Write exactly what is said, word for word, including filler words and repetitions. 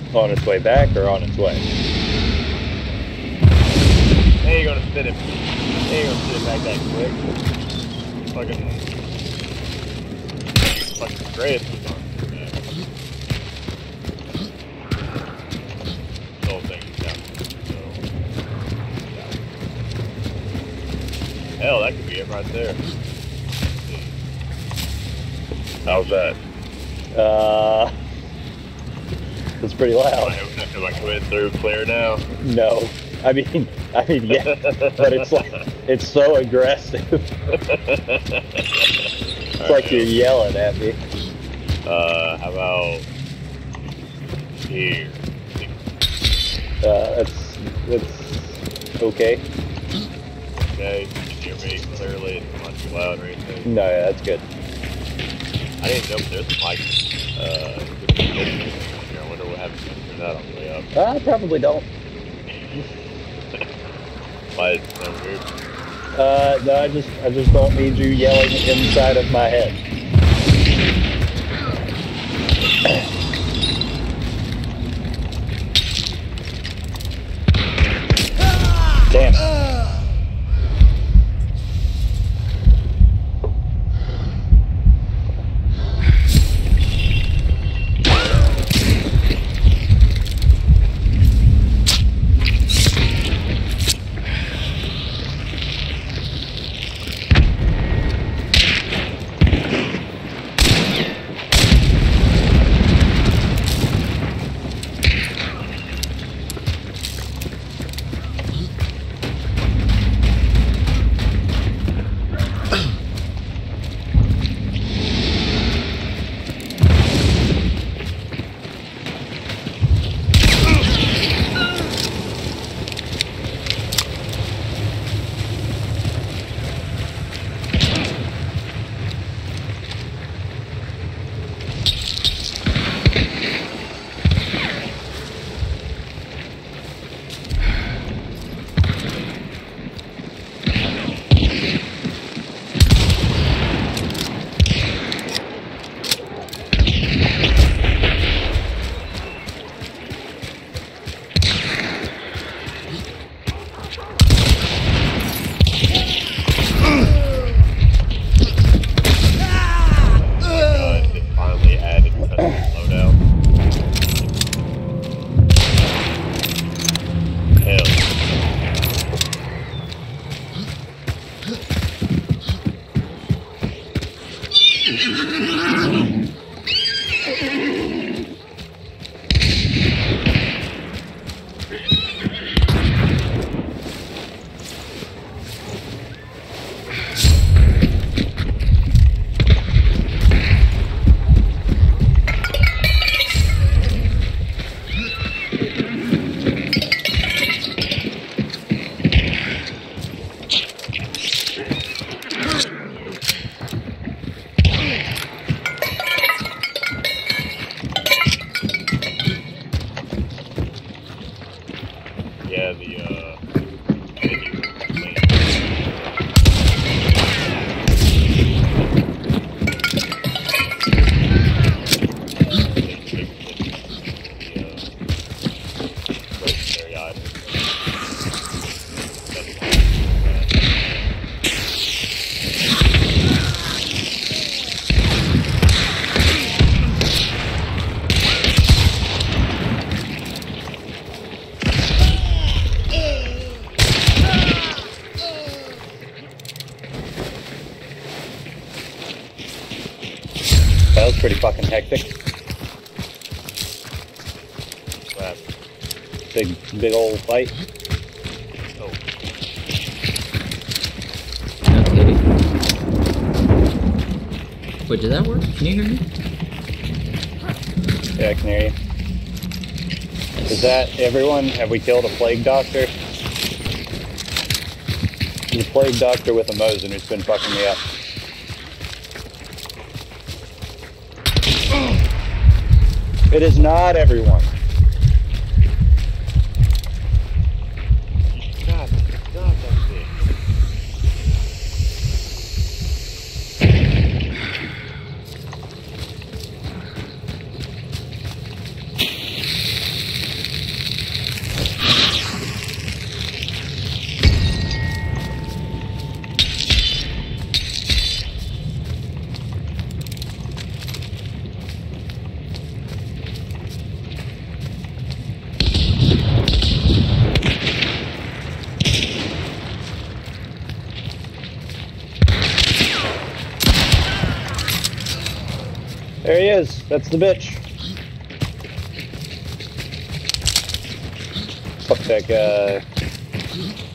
On its way back or on its way? They ain't gonna spin it. They ain't gonna spin it back that quick. Fucking. Fucking great. Yeah. The whole thing is down. So. Yeah. Hell, that could be it right there. How's that? Uh. It's pretty loud. Am I coming through clear now? No. I mean, I mean, yeah, but it's like, it's so aggressive. It's All like right, you're yelling at me. Uh, how about here? Uh, that's, that's okay. Okay, you can hear me clearly, it's not too loud or anything. No, yeah, that's good. I didn't know there's a mic, uh, I wonder what happens when you turn that on the way up. I probably don't. Why is it so weird? Uh, no, I just, I just don't need you yelling inside of my head. Damn it. Yeah, the, uh, That was pretty fucking hectic. Wow. Big, big old fight. Oh. No kidding. Wait, did that work? Can you hear me? Yeah, I can hear you. Is that everyone? Have we killed a plague doctor? The plague doctor with a Mosin who's been fucking me up. It is not everyone. God, God, that's it. There he is. That's the bitch. Fuck that guy.